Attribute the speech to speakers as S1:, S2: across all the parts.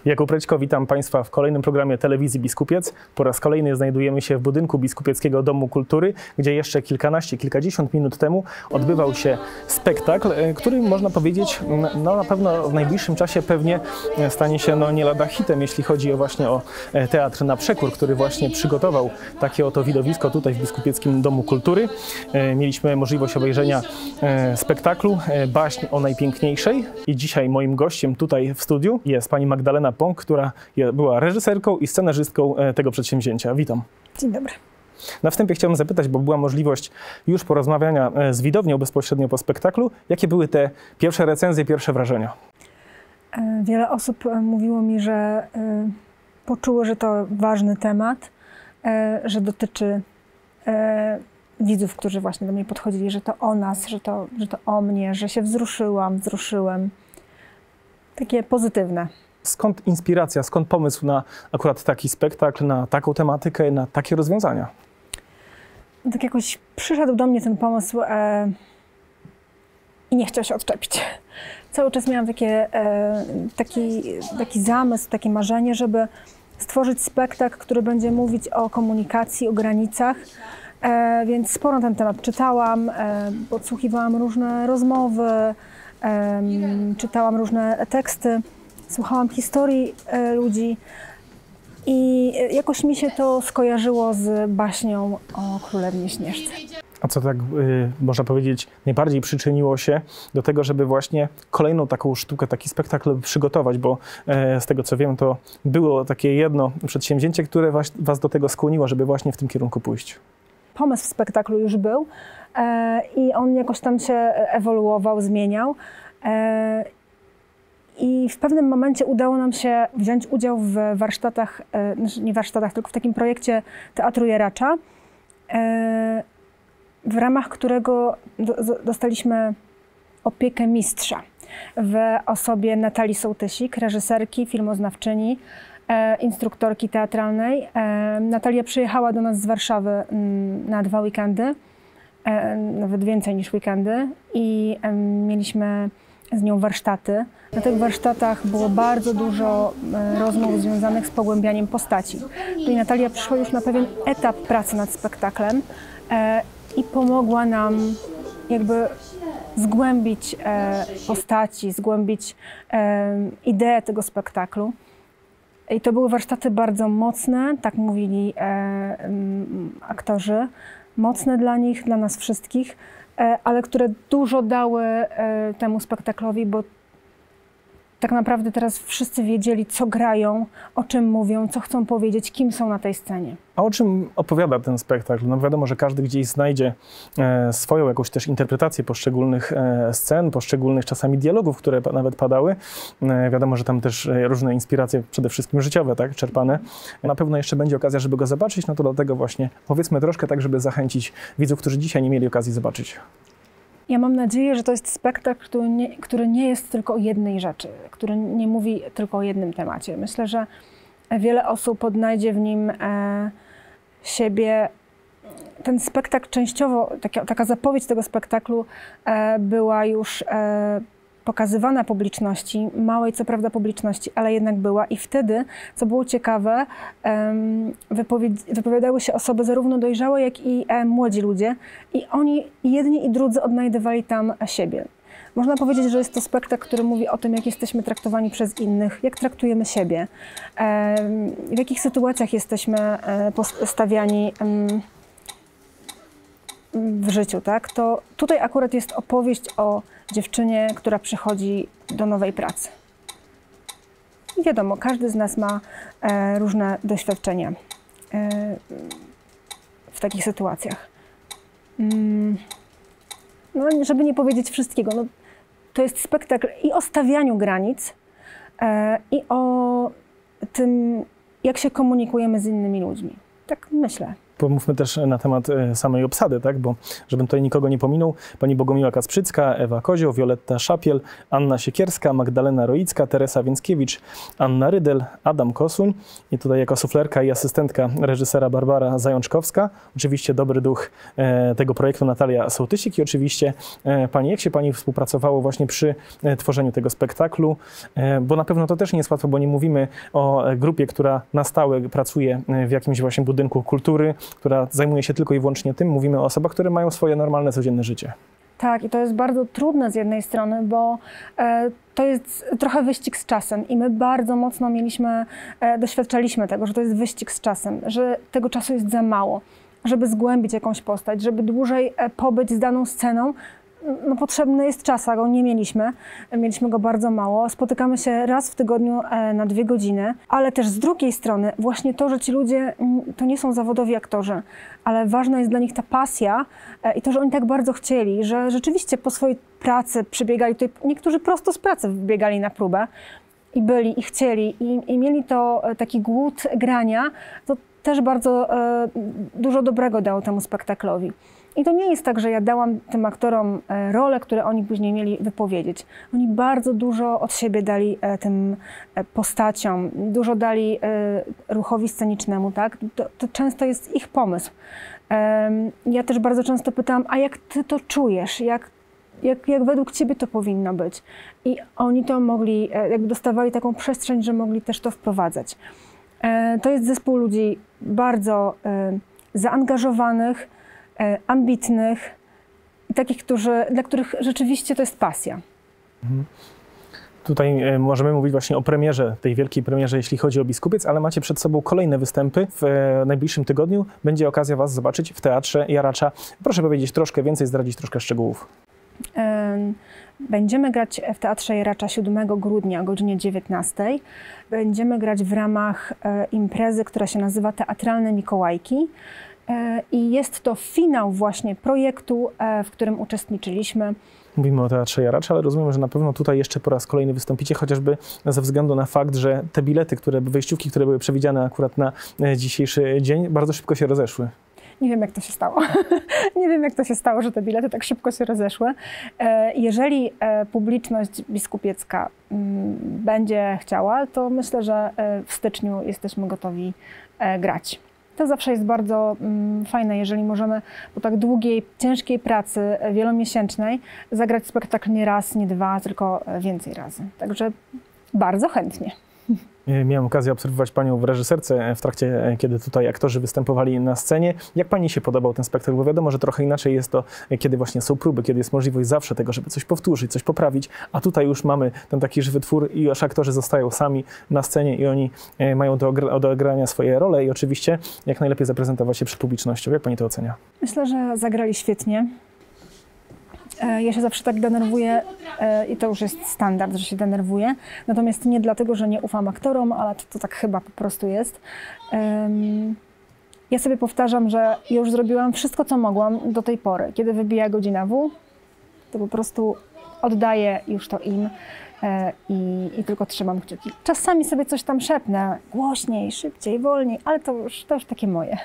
S1: Jakub Rećko, witam Państwa w kolejnym programie Telewizji Biskupiec. Po raz kolejny znajdujemy się w budynku Biskupieckiego Domu Kultury, gdzie jeszcze kilkadziesiąt minut temu odbywał się spektakl, który można powiedzieć, na pewno w najbliższym czasie pewnie stanie się nie lada hitem, jeśli chodzi właśnie o Teatr na Przekór, który właśnie przygotował takie oto widowisko tutaj w Biskupieckim Domu Kultury. Mieliśmy możliwość obejrzenia spektaklu Baśń o najpiękniejszej i dzisiaj moim gościem tutaj w studiu jest pani Magdalena Pąk, która była reżyserką i scenarzystką tego przedsięwzięcia. Witam.
S2: Dzień dobry.
S1: Na wstępie chciałbym zapytać, bo była możliwość już porozmawiania z widownią bezpośrednio po spektaklu. Jakie były te pierwsze recenzje, pierwsze wrażenia?
S2: Wiele osób mówiło mi, że poczuło, że to ważny temat, że dotyczy widzów, którzy właśnie do mnie podchodzili, że to o nas, że to o mnie, że się wzruszyłem. Takie pozytywne.
S1: Skąd inspiracja, skąd pomysł na akurat taki spektakl, na taką tematykę, na takie rozwiązania?
S2: Tak jakoś przyszedł do mnie ten pomysł i nie chciał się odczepić. Cały czas miałam taki zamysł, takie marzenie, żeby stworzyć spektakl, który będzie mówić o komunikacji, o granicach. Więc sporo na ten temat czytałam, podsłuchiwałam różne rozmowy, czytałam różne teksty, słuchałam historii ludzi i jakoś mi się to skojarzyło z baśnią o Królewnie Śnieżce.
S1: A co tak, można powiedzieć, najbardziej przyczyniło się do tego, żeby właśnie kolejną taką sztukę, taki spektakl przygotować, bo z tego co wiem, to było takie jedno przedsięwzięcie, które was do tego skłoniło, żeby właśnie w tym kierunku pójść.
S2: Pomysł w spektaklu już był i on jakoś tam się ewoluował, zmieniał. I w pewnym momencie udało nam się wziąć udział w warsztatach, nie warsztatach, tylko w takim projekcie Teatru Jaracza, w ramach którego dostaliśmy opiekę mistrza w osobie Natalii Sołtysik, reżyserki, filmoznawczyni, instruktorki teatralnej. Natalia przyjechała do nas z Warszawy na 2 weekendy, nawet więcej niż weekendy, i mieliśmy z nią warsztaty. Na tych warsztatach było bardzo dużo rozmów związanych z pogłębianiem postaci. Czyli Natalia przyszła już na pewien etap pracy nad spektaklem i pomogła nam jakby zgłębić postaci, zgłębić ideę tego spektaklu. I to były warsztaty bardzo mocne, tak mówili aktorzy, mocne dla nich, dla nas wszystkich, ale które dużo dały temu spektaklowi, bo tak naprawdę teraz wszyscy wiedzieli, co grają, o czym mówią, co chcą powiedzieć, kim są na tej scenie.
S1: A o czym opowiada ten spektakl? No wiadomo, że każdy gdzieś znajdzie swoją jakąś też interpretację poszczególnych scen, poszczególnych czasami dialogów, które nawet padały. Wiadomo, że tam też różne inspiracje, przede wszystkim życiowe, tak, czerpane. Na pewno jeszcze będzie okazja, żeby go zobaczyć, no to dlatego właśnie powiedzmy troszkę tak, żeby zachęcić widzów, którzy dzisiaj nie mieli okazji zobaczyć.
S2: Ja mam nadzieję, że to jest spektakl, który nie jest tylko o jednej rzeczy, który nie mówi tylko o jednym temacie. Myślę, że wiele osób odnajdzie w nim siebie. Ten spektakl częściowo, taka zapowiedź tego spektaklu była już pokazywana publiczności, małej co prawda publiczności, ale jednak była. I wtedy, co było ciekawe, wypowiadały się osoby zarówno dojrzałe, jak i młodzi ludzie. I oni jedni i drudzy odnajdywali tam siebie. Można powiedzieć, że jest to spektakl, który mówi o tym, jak jesteśmy traktowani przez innych, jak traktujemy siebie, w jakich sytuacjach jesteśmy postawiani w życiu, tak? To tutaj akurat jest opowieść o dziewczynie, która przychodzi do nowej pracy. I wiadomo, każdy z nas ma różne doświadczenia w takich sytuacjach. No, żeby nie powiedzieć wszystkiego, no, to jest spektakl i o stawianiu granic, i o tym, jak się komunikujemy z innymi ludźmi. Tak myślę.
S1: Pomówmy też na temat samej obsady, tak? Bo żebym tutaj nikogo nie pominął, pani Bogumiła Kasprzycka, Ewa Kozioł, Wioletta Szapiel, Anna Siekierska, Magdalena Roicka, Teresa Więckiewicz, Anna Rydel, Adam Kosuń i tutaj jako suflerka i asystentka reżysera Barbara Zajączkowska. Oczywiście dobry duch tego projektu Natalia Sołtysik i oczywiście pani. Jak się pani współpracowało właśnie przy tworzeniu tego spektaklu? Bo na pewno to też nie jest łatwo, bo nie mówimy o grupie, która na stałe pracuje w jakimś właśnie budynku kultury, która zajmuje się tylko i wyłącznie tym. Mówimy o osobach, które mają swoje normalne, codzienne życie.
S2: Tak, i to jest bardzo trudne z jednej strony, bo to jest trochę wyścig z czasem i my bardzo mocno doświadczaliśmy tego, że to jest wyścig z czasem, że tego czasu jest za mało, żeby zgłębić jakąś postać, żeby dłużej pobyć z daną sceną. No, potrzebny jest czas, a go nie mieliśmy. Mieliśmy go bardzo mało. Spotykamy się raz w tygodniu na 2 godziny, ale też z drugiej strony właśnie to, że ci ludzie to nie są zawodowi aktorzy, ale ważna jest dla nich ta pasja i to, że oni tak bardzo chcieli, że rzeczywiście po swojej pracy przybiegali tutaj, niektórzy prosto z pracy wbiegali na próbę i byli, i chcieli, i mieli to taki głód grania, to też bardzo dużo dobrego dało temu spektaklowi. I to nie jest tak, że ja dałam tym aktorom role, które oni później mieli wypowiedzieć. Oni bardzo dużo od siebie dali tym postaciom, dużo dali ruchowi scenicznemu, tak? To często jest ich pomysł. Ja też bardzo często pytałam, a jak ty to czujesz? Jak według ciebie to powinno być? I oni to mogli, jakby dostawali taką przestrzeń, że mogli też to wprowadzać. To jest zespół ludzi bardzo zaangażowanych, ambitnych i takich, dla których rzeczywiście to jest pasja.
S1: Tutaj możemy mówić właśnie o premierze, tej wielkiej premierze, jeśli chodzi o Biskupiec, ale macie przed sobą kolejne występy. W najbliższym tygodniu będzie okazja was zobaczyć w Teatrze Jaracza. Proszę powiedzieć troszkę więcej, zdradzić troszkę szczegółów.
S2: Będziemy grać w Teatrze Jaracza 7 grudnia o godzinie 19. Będziemy grać w ramach imprezy, która się nazywa Teatralne Mikołajki. I jest to finał właśnie projektu, w którym uczestniczyliśmy.
S1: Mówimy o Teatrze Jaracza, ale rozumiem, że na pewno tutaj jeszcze po raz kolejny wystąpicie, chociażby ze względu na fakt, że te bilety, wejściówki, które były przewidziane akurat na dzisiejszy dzień, bardzo szybko się rozeszły.
S2: Nie wiem, jak to się stało. Nie wiem, jak to się stało, że te bilety tak szybko się rozeszły. Jeżeli publiczność biskupiecka będzie chciała, to myślę, że w styczniu jesteśmy gotowi grać. To zawsze jest bardzo fajne, jeżeli możemy po tak długiej, ciężkiej pracy wielomiesięcznej zagrać spektakl nie raz, nie 2, tylko więcej razy. Także bardzo chętnie.
S1: Miałem okazję obserwować panią w reżyserce w trakcie, kiedy tutaj aktorzy występowali na scenie. Jak pani się podobał ten spektakl? Bo wiadomo, że trochę inaczej jest to, kiedy właśnie są próby, kiedy jest możliwość zawsze tego, żeby coś powtórzyć, coś poprawić, a tutaj już mamy ten taki żywy twór i już aktorzy zostają sami na scenie i oni mają do odegrania swoje role i oczywiście jak najlepiej zaprezentować się przed publicznością. Jak pani to ocenia?
S2: Myślę, że zagrali świetnie. Ja się zawsze tak denerwuję i to już jest standard, że się denerwuję. Natomiast nie dlatego, że nie ufam aktorom, ale to tak chyba po prostu jest. Ja sobie powtarzam, że już zrobiłam wszystko, co mogłam do tej pory. Kiedy wybija godzina W, to po prostu oddaję już to im i tylko trzymam kciuki. Czasami sobie coś tam szepnę, głośniej, szybciej, wolniej, ale to już takie moje.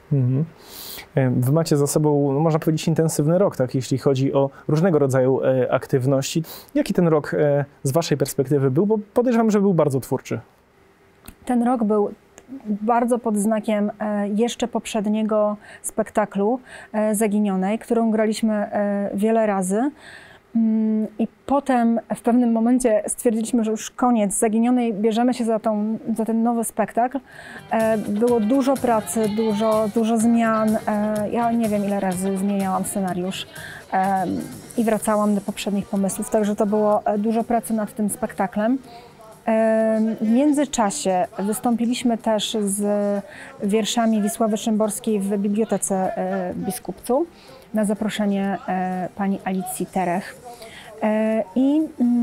S1: Wy macie za sobą, no można powiedzieć, intensywny rok, tak, jeśli chodzi o różnego rodzaju aktywności. Jaki ten rok z waszej perspektywy był? Bo podejrzewam, że był bardzo twórczy.
S2: Ten rok był bardzo pod znakiem jeszcze poprzedniego spektaklu Zaginionej, którą graliśmy wiele razy. I potem w pewnym momencie stwierdziliśmy, że już koniec Zaginionej, bierzemy się za ten nowy spektakl. Było dużo pracy, dużo zmian. Ja nie wiem, ile razy zmieniałam scenariusz i wracałam do poprzednich pomysłów, także to było dużo pracy nad tym spektaklem. W międzyczasie wystąpiliśmy też z wierszami Wisławy Szymborskiej w Bibliotece w Biskupcu na zaproszenie pani Alicji Terech. I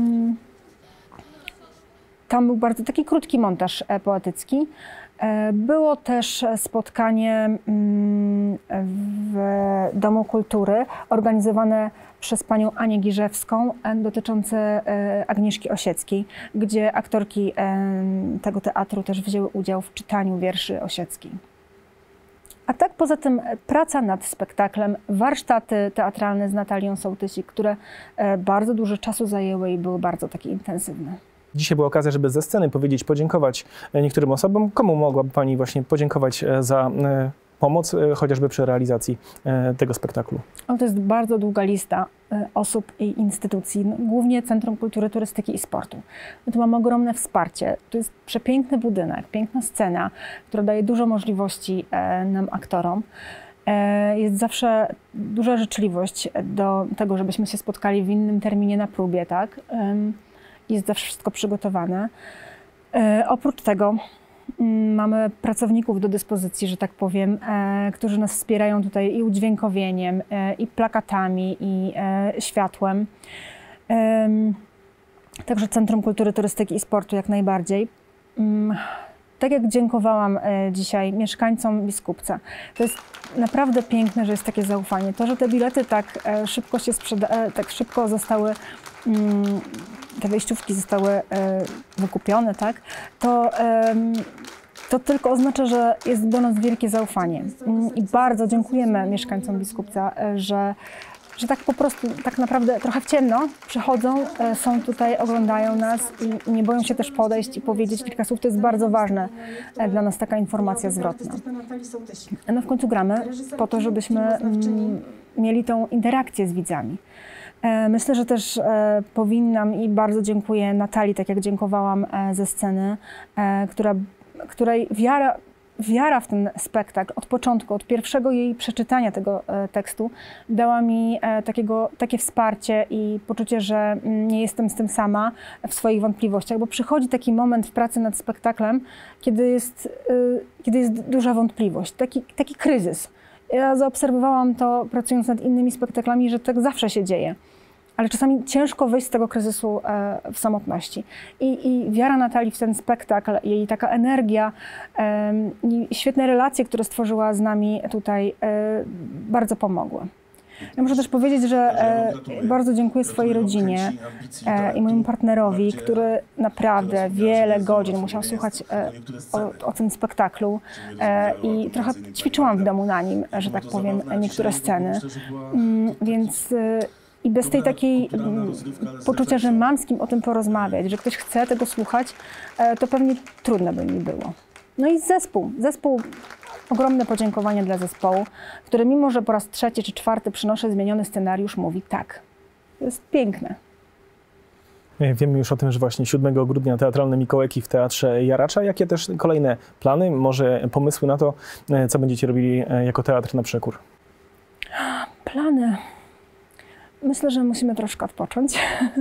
S2: tam był bardzo taki krótki montaż poetycki. Było też spotkanie w Domu Kultury organizowane przez panią Anię Girzewską dotyczące Agnieszki Osieckiej, gdzie aktorki tego teatru też wzięły udział w czytaniu wierszy Osieckiej. A tak poza tym praca nad spektaklem, warsztaty teatralne z Natalią Sołtysik, które bardzo dużo czasu zajęły i były bardzo takie intensywne.
S1: Dzisiaj była okazja, żeby ze sceny podziękować niektórym osobom. Komu mogłaby Pani właśnie podziękować za pomoc, chociażby przy realizacji tego spektaklu?
S2: To jest bardzo długa lista osób i instytucji, głównie Centrum Kultury, Turystyki i Sportu. My tu mamy ogromne wsparcie. To jest przepiękny budynek, piękna scena, która daje dużo możliwości nam, aktorom. Jest zawsze duża życzliwość do tego, żebyśmy się spotkali w innym terminie na próbie, tak? Jest zawsze wszystko przygotowane. Oprócz tego mamy pracowników do dyspozycji, że tak powiem, którzy nas wspierają tutaj i udźwiękowieniem, i plakatami, i światłem. Także Centrum Kultury, Turystyki i Sportu jak najbardziej. Tak jak dziękowałam dzisiaj mieszkańcom Biskupca, to jest naprawdę piękne, że jest takie zaufanie. To, że te bilety tak szybko się tak szybko zostały, te wejściówki zostały wykupione, tak, to tylko oznacza, że jest do nas wielkie zaufanie. I bardzo dziękujemy mieszkańcom Biskupca, że tak po prostu, tak naprawdę trochę w ciemno przychodzą, są tutaj, oglądają nas i nie boją się też podejść i powiedzieć kilka słów. To jest bardzo ważne dla nas, taka informacja zwrotna. No w końcu gramy po to, żebyśmy mieli tą interakcję z widzami. Myślę, że też powinnam i bardzo dziękuję Natalii, tak jak dziękowałam ze sceny, której wiara w ten spektakl od początku, od pierwszego jej przeczytania tego tekstu dała mi takie wsparcie i poczucie, że nie jestem z tym sama w swoich wątpliwościach, bo przychodzi taki moment w pracy nad spektaklem, kiedy jest duża wątpliwość, taki kryzys. Ja zaobserwowałam to, pracując nad innymi spektaklami, że tak zawsze się dzieje. Ale czasami ciężko wyjść z tego kryzysu w samotności. I wiara Natalii w ten spektakl, jej taka energia i świetne relacje, które stworzyła z nami tutaj, bardzo pomogły. Ja muszę też powiedzieć, że bardzo dziękuję swojej rodzinie i mojemu partnerowi, który naprawdę wiele godzin musiał słuchać o tym spektaklu i trochę ćwiczyłam w domu na nim, że tak powiem, niektóre sceny. Więc i bez tej takiej poczucia, że mam z kim o tym porozmawiać, że ktoś chce tego słuchać, to pewnie trudno by mi było. No i zespół, ogromne podziękowanie dla zespołu, który mimo, że po raz 3. czy 4. przynoszę zmieniony scenariusz, mówi tak. To jest piękne.
S1: Wiemy już o tym, że właśnie 7 grudnia teatralne Mikołajki w Teatrze Jaracza. Jakie też kolejne plany, może pomysły na to, co będziecie robili jako teatr na przekór?
S2: Plany. Myślę, że musimy troszkę odpocząć.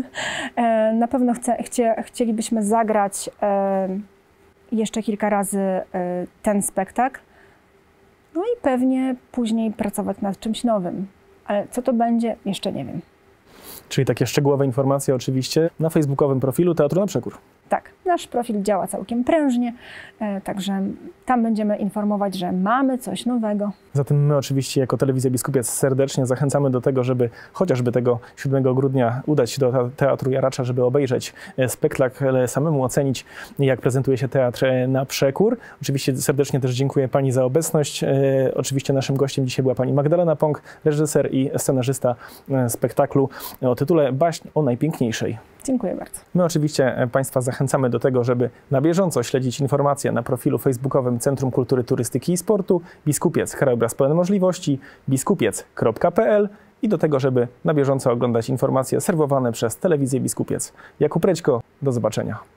S2: Na pewno chcielibyśmy zagrać jeszcze kilka razy ten spektakl. No i pewnie później pracować nad czymś nowym. Ale co to będzie, jeszcze nie wiem.
S1: Czyli takie szczegółowe informacje oczywiście na facebookowym profilu Teatru na Przekór.
S2: Tak, nasz profil działa całkiem prężnie, także tam będziemy informować, że mamy coś nowego.
S1: Zatem my oczywiście jako Telewizja Biskupiec serdecznie zachęcamy do tego, żeby chociażby tego 7 grudnia udać się do Teatru Jaracza, żeby obejrzeć spektakl, samemu ocenić, jak prezentuje się Teatr na Przekór. Oczywiście serdecznie też dziękuję Pani za obecność. Oczywiście naszym gościem dzisiaj była Pani Magdalena Pąk, reżyser i scenarzysta spektaklu o tytule Baśń o najpiękniejszej.
S2: Dziękuję bardzo.
S1: My oczywiście Państwa zachęcamy do tego, żeby na bieżąco śledzić informacje na profilu facebookowym Centrum Kultury, Turystyki i Sportu, Biskupiec, krajobraz pełen możliwości, biskupiec.pl i do tego, żeby na bieżąco oglądać informacje serwowane przez Telewizję Biskupiec. Jakub Rećko, do zobaczenia.